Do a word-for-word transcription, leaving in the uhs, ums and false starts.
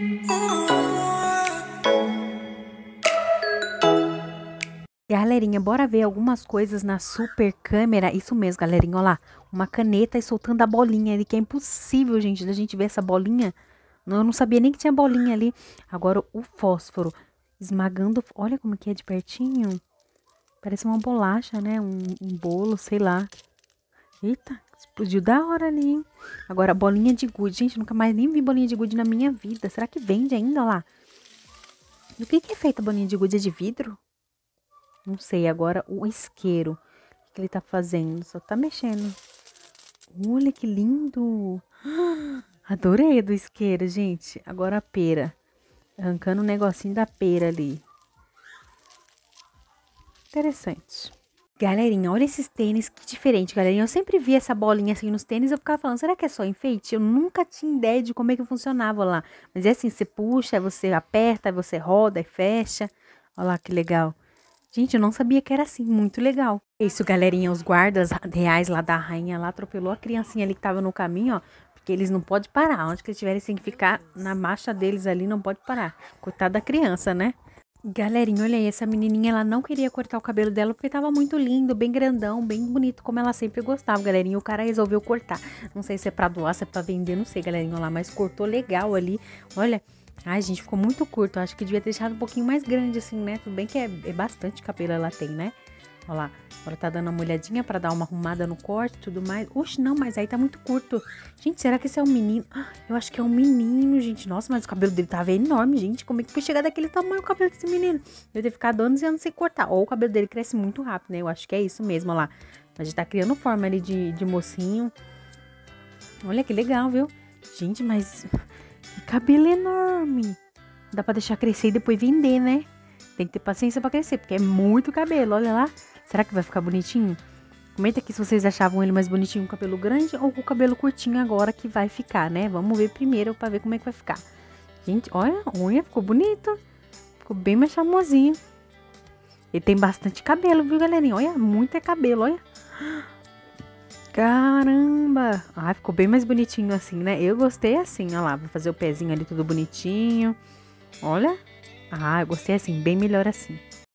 Galerinha, bora ver algumas coisas na super câmera. Isso mesmo, galerinha, olha lá. Uma caneta e soltando a bolinha ali, que é impossível, gente, da gente ver essa bolinha. Eu não sabia nem que tinha bolinha ali. Agora o fósforo esmagando. Olha como que é de pertinho. Parece uma bolacha, né? Um, um bolo, sei lá. Eita, explodiu da hora ali, hein? Agora a bolinha de gude. Gente, nunca mais nem vi bolinha de gude na minha vida. Será que vende ainda, olha lá? Do que que é feita a bolinha de gude? É de vidro? Não sei, agora o isqueiro. O que ele tá fazendo? Só tá mexendo. Olha que lindo. Adorei a do isqueiro, gente. Agora a pera. Arrancando um negocinho da pera ali. Interessante. Galerinha, olha esses tênis, que diferente, galerinha. Eu sempre vi essa bolinha assim nos tênis, eu ficava falando, será que é só enfeite? Eu nunca tinha ideia de como é que funcionava lá. Mas é assim, você puxa, você aperta, você roda e fecha. Olha lá que legal. Gente, eu não sabia que era assim, muito legal. Isso, galerinha, os guardas reais lá da rainha lá atropelou a criancinha ali que tava no caminho, ó. Porque eles não podem parar. Onde que eles tiverem, tem que ficar na marcha deles ali, não pode parar. Coitada da criança, né? Galerinha, olha aí, essa menininha, ela não queria cortar o cabelo dela porque tava muito lindo, bem grandão, bem bonito, como ela sempre gostava, galerinha. E o cara resolveu cortar. Não sei se é pra doar, se é pra vender, não sei, galerinha, olha lá, mas cortou legal ali. Olha, ai, gente, ficou muito curto. Acho que devia ter deixado um pouquinho mais grande, assim, né? Tudo bem que é, é bastante cabelo ela tem, né? Olha lá, agora tá dando uma olhadinha pra dar uma arrumada no corte e tudo mais. Oxe, não, mas aí tá muito curto. Gente, será que esse é um menino? Ah, eu acho que é um menino, gente. Nossa, mas o cabelo dele tava enorme, gente. Como é que foi chegar daquele tamanho o cabelo desse menino? Deve ter ficado anos e anos sem cortar. Ou o cabelo dele cresce muito rápido, né? Eu acho que é isso mesmo, olha lá. A gente tá criando forma ali de, de mocinho. Olha que legal, viu? Gente, mas que cabelo enorme. Dá pra deixar crescer e depois vender, né? Tem que ter paciência pra crescer, porque é muito cabelo, olha lá. Será que vai ficar bonitinho? Comenta aqui se vocês achavam ele mais bonitinho com o cabelo grande ou com o cabelo curtinho agora que vai ficar, né? Vamos ver primeiro pra ver como é que vai ficar. Gente, olha, a unha ficou bonito. Ficou bem mais charmosinho. Ele tem bastante cabelo, viu, galerinha? Olha, muito é cabelo, olha. Caramba! Ah, ficou bem mais bonitinho assim, né? Eu gostei assim, olha lá. Vou fazer o pezinho ali tudo bonitinho. Olha. Ah, eu gostei assim, bem melhor assim.